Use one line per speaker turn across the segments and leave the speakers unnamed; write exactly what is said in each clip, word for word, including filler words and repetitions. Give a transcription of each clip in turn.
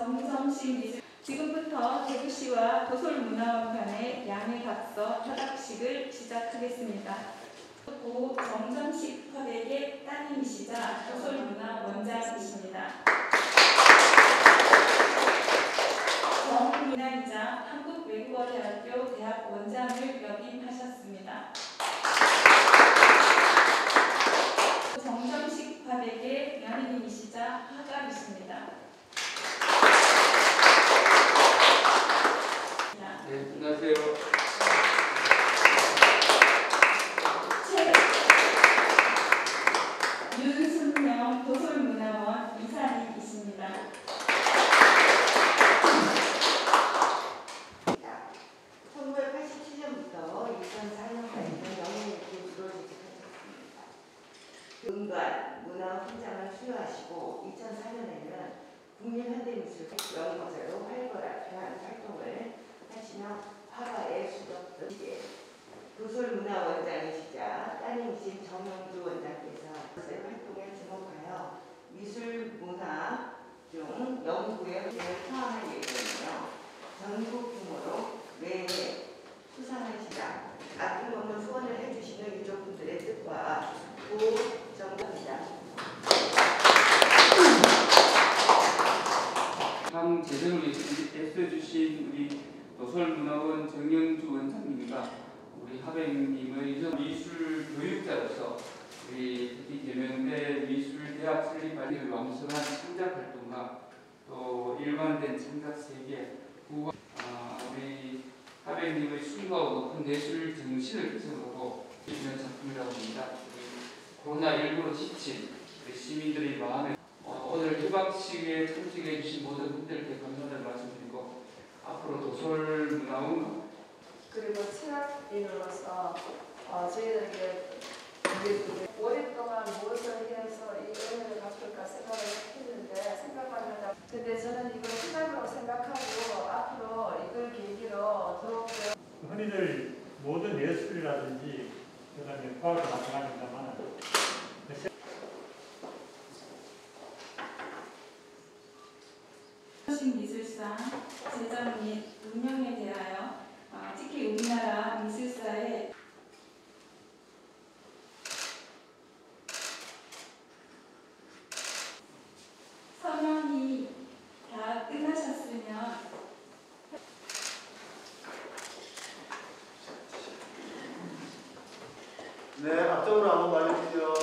정성식 미술. 지금부터 대구시와 도솔문화원편의 양해각서 타닥식을 시작하겠습니다. 고 정성식 화백의 따님이시자 도솔문화원장이십니다. 정민아이자 한국외국어대학교 대학 원장을 역임하셨습니다. 정성식 화백의 며느님이시자 화가이십니다.
네, 안녕하세요.
최 윤순명 도솔문화원 이사님이십니다.
천구백팔십칠 년부터 이천사 년까지는 영예의 교수로 재직하셨습니다. 은관 문화훈장을 수여하시고 이천사 년에는 국립현대미술 연구자로 활발한 활동을 하시며 화가의 수덕 도솔문화원장이시자 따님이신 정영주 원장께서 활동에 주목하여 미술문화 중 연구에 포함할 예정이며 전국 규모로 매해 수상하시라 아낌없는 후원을 해주시는 유족분들의 뜻과 고정답니다.
참 재정을 애써주신 우리 도솔문화원 정영주 원장님과 우리 하백님의 미술 교육자로서 우리 특히 계명대 미술대학 설립 발휘를 왕성한 창작 활동과 또 일관된 창작 세계 구 아, 우리 하백님의 숭고하고 높은 예술 정신을 기성으로 이루는 작품이라고 합니다. 코로나십구로 지친 우리 시민들의 마음에 어, 오늘 개막식에 참석해 주신 모든 분들께 감사를 말씀드리고 앞으로 도솔문화원
그리고 체학인으로서 어, 저희들에게 오랫동안 무엇을 해서 이 은혜를 갚을까 생각을 했는데 생각하면 근데 저는 이걸 시작으로 생각하고 앞으로 이걸 계기로 더욱
흔히들 모든 예술이라든지 그다음에 과학도 마찬가지입니다만
미술상 제작 및 운영에 대하여 어, 특히 우리나라 미술사의 서명이 다 끝나셨으면
네, 앞쪽으로 한번 봐주시죠.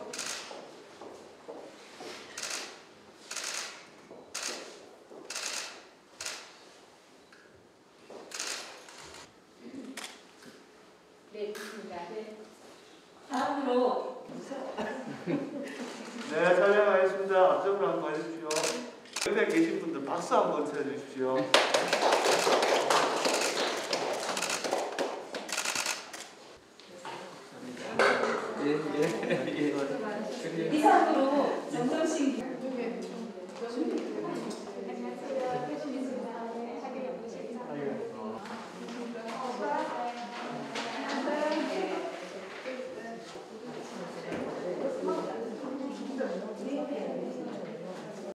네, 좋습니다. 네. 다음으로
네, 촬영하겠습니다. 앞쪽으로 한번 봐주십시오. 옆에 계신 분들 박수 한번 쳐주십시오.